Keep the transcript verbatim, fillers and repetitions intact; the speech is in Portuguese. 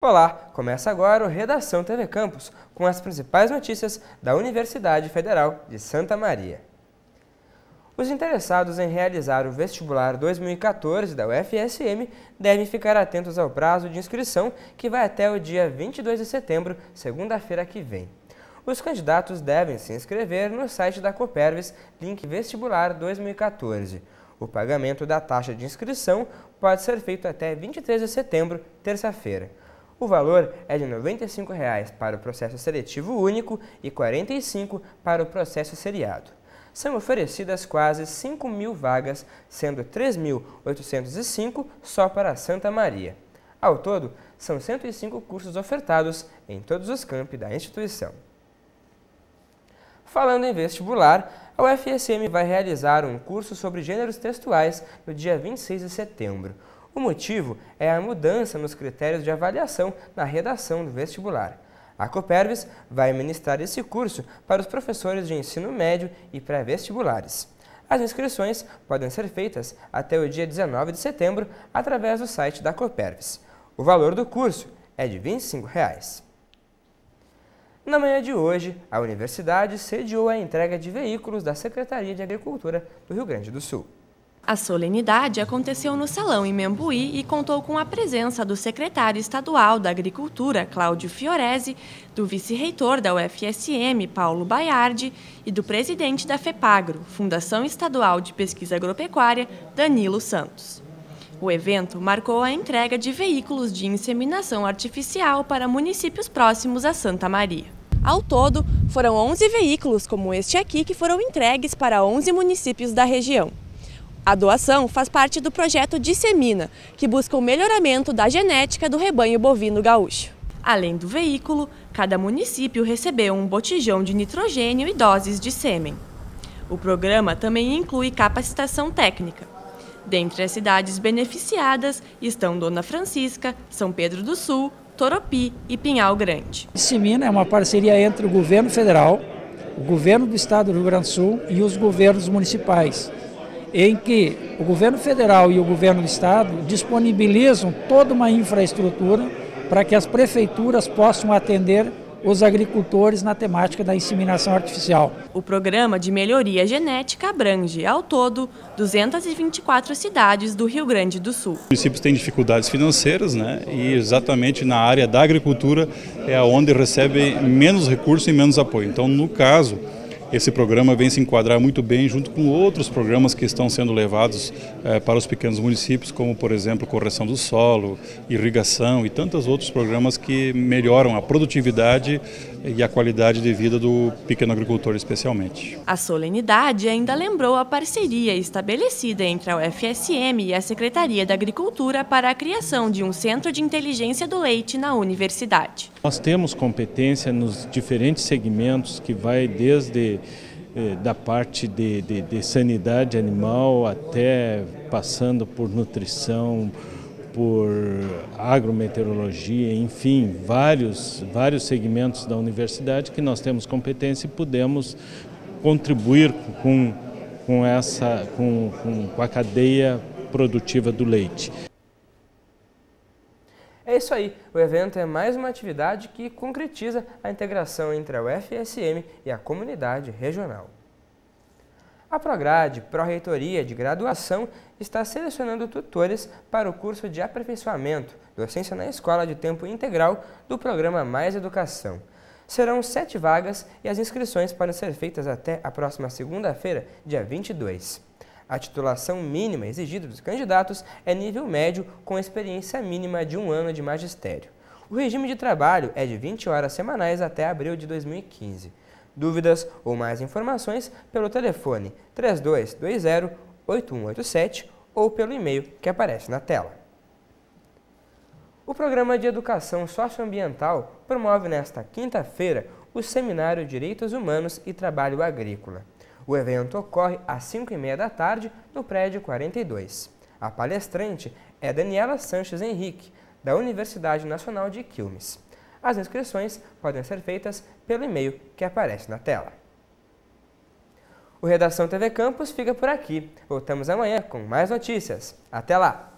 Olá, começa agora o Redação T V Campus, com as principais notícias da Universidade Federal de Santa Maria. Os interessados em realizar o vestibular dois mil e quatorze da U F S M devem ficar atentos ao prazo de inscrição, que vai até o dia vinte e dois de setembro, segunda-feira que vem. Os candidatos devem se inscrever no site da Copervis, link Vestibular dois mil e quatorze. O pagamento da taxa de inscrição pode ser feito até vinte e três de setembro, terça-feira. O valor é de noventa e cinco reais para o processo seletivo único e quarenta e cinco reais para o processo seriado. São oferecidas quase cinco mil vagas, sendo três mil oitocentos e cinco só para Santa Maria. Ao todo, são cento e cinco cursos ofertados em todos os campi da instituição. Falando em vestibular, a U F S M vai realizar um curso sobre gêneros textuais no dia vinte e seis de setembro. O motivo é a mudança nos critérios de avaliação na redação do vestibular. A Copervis vai ministrar esse curso para os professores de ensino médio e pré-vestibulares. As inscrições podem ser feitas até o dia dezenove de setembro através do site da Copervis. O valor do curso é de vinte e cinco reais. Na manhã de hoje, a universidade sediou a entrega de veículos da Secretaria de Agricultura do Rio Grande do Sul. A solenidade aconteceu no Salão em Membuí e contou com a presença do secretário estadual da Agricultura, Cláudio Fiorese, do vice-reitor da U F S M, Paulo Baiardi, e do presidente da FEPAGRO, Fundação Estadual de Pesquisa Agropecuária, Danilo Santos. O evento marcou a entrega de veículos de inseminação artificial para municípios próximos a Santa Maria. Ao todo, foram onze veículos como este aqui que foram entregues para onze municípios da região. A doação faz parte do projeto Dissemina, que busca o melhoramento da genética do rebanho bovino gaúcho. Além do veículo, cada município recebeu um botijão de nitrogênio e doses de sêmen. O programa também inclui capacitação técnica. Dentre as cidades beneficiadas estão Dona Francisca, São Pedro do Sul, Toropi e Pinhal Grande. Dissemina é uma parceria entre o governo federal, o governo do estado do Rio Grande do Sul e os governos municipais, em que o governo federal e o governo do estado disponibilizam toda uma infraestrutura para que as prefeituras possam atender os agricultores na temática da inseminação artificial. O programa de melhoria genética abrange, ao todo, duzentas e vinte e quatro cidades do Rio Grande do Sul. Os municípios têm dificuldades financeiras, né? E exatamente na área da agricultura é onde recebem menos recursos e menos apoio. Então, no caso, esse programa vem se enquadrar muito bem junto com outros programas que estão sendo levados eh, para os pequenos municípios, como, por exemplo, correção do solo, irrigação e tantos outros programas que melhoram a produtividade e a qualidade de vida do pequeno agricultor, especialmente. A solenidade ainda lembrou a parceria estabelecida entre a U F S M e a Secretaria da Agricultura para a criação de um centro de inteligência do leite na universidade. Nós temos competência nos diferentes segmentos que vai desde da parte de, de, de sanidade animal até passando por nutrição, por agrometeorologia, enfim, vários, vários segmentos da universidade que nós temos competência e podemos contribuir com, com, essa, com, com, com a cadeia produtiva do leite. É isso aí, o evento é mais uma atividade que concretiza a integração entre a U F S M e a comunidade regional. A Prograde, Pró-Reitoria de Graduação, está selecionando tutores para o curso de aperfeiçoamento, docência na escola de tempo integral do programa Mais Educação. Serão sete vagas e as inscrições podem ser feitas até a próxima segunda-feira, dia vinte e dois. A titulação mínima exigida dos candidatos é nível médio com experiência mínima de um ano de magistério. O regime de trabalho é de vinte horas semanais até abril de dois mil e quinze. Dúvidas ou mais informações pelo telefone três dois dois zero, oito um oito sete ou pelo e-mail que aparece na tela. O Programa de Educação Socioambiental promove nesta quinta-feira o Seminário Direitos Humanos e Trabalho Agrícola. O evento ocorre às cinco e meia da tarde no prédio quarenta e dois. A palestrante é Daniela Sanches Henrique, da Universidade Nacional de Quilmes. As inscrições podem ser feitas pelo e-mail que aparece na tela. O Redação T V Campus fica por aqui. Voltamos amanhã com mais notícias. Até lá!